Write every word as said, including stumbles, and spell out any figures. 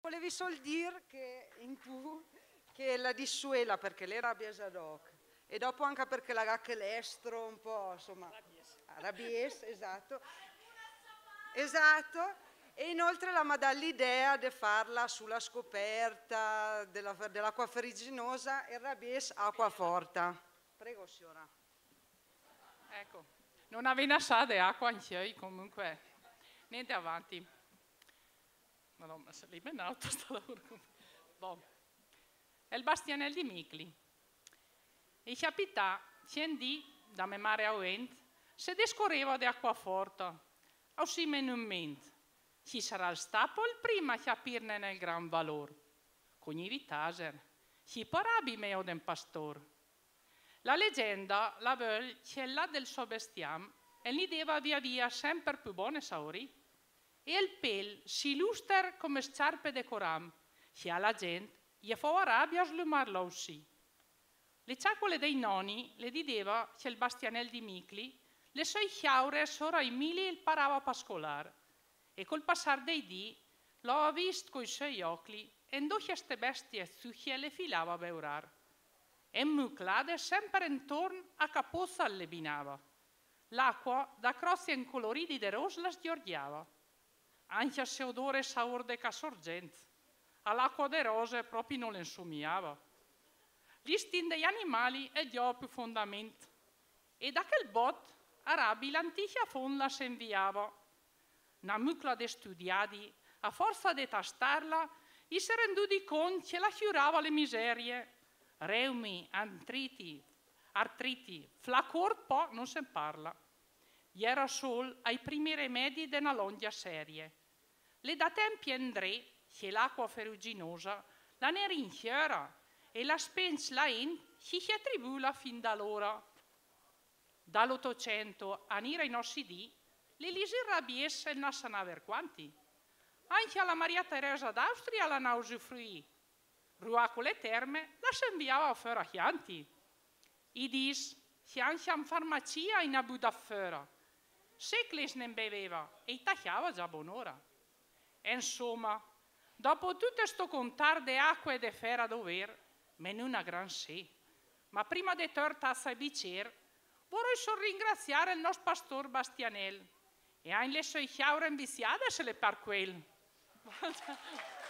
Volevi sol dire che in tu che la dissuela perché lei rabbia Zadok e dopo anche perché la che l'estro un po' insomma rabies, esatto. Esatto. E inoltre la mi dà l'idea di farla sulla scoperta della- dell'acqua ferriginosa e rabies acqua forta. Prego signora. Ecco, non aveva sa di acqua in sé, comunque, niente avanti. Madonna, se lì in auto sta Boh. È il bastianel di Micli. E capità, scendi da me mare a vent, se descorreva di acqua forte, o si in un ment. Ci sarà il stapol prima capirne nel gran valor. Cogni vitaser, ci parabi meo den pastor. La leggenda la vuol che là del suo bestiam e gli deva via via sempre più buone saori e il pel si luster come sciarpe de coram che alla gente gli fa rabbia slumarlo aussi. Le ciacole dei nonni le dideva che il bastianel di Micli le sue chiaure sora i mili il parava a pascolare e col passar dei dì lo ha visto coi suoi occhi e in doce ste bestie zucchie le filava a beurar. E Muclade sempre intorno a capozza le binava. L'acqua da crozzi incoloriti de ros la sghiordiava. Anche se odore saor de casorgente, all'acqua de rose proprio non le insomigliava. Gli stin degli animali e gli più fondamento. E da quel bot arabi l'antica fonda si inviava. Una Muclade studiati, a forza di tastarla, gli si renduti conto che la chiurava le miserie. Reumi, artriti, artriti, flacor po' non se parla. Gli era sol ai primi rimedi della longa serie. Le da tempi André, che l'acqua ferruginosa, la ne rinchiera e la spens la in, chi si attribula fin da allora. Dall'Ottocento a nire i nostri dì, le lisi rabiesse non sanno aver quanti. Anche alla Maria Teresa d'Austria la ne usufruì. Ruaco le terme la si inviava a fuori a chianti. I dis, che anche in farmacia in abu da fuori. Secoli ne beveva e tagliava già buon'ora. E insomma, dopo tutto sto contar de acqua e de fera dover, me non una gran sé. Ma prima di torta a bicer, vorrei solo ringraziare il nostro pastor Bastianel e anche le sue chiaure inviziate se le par quel.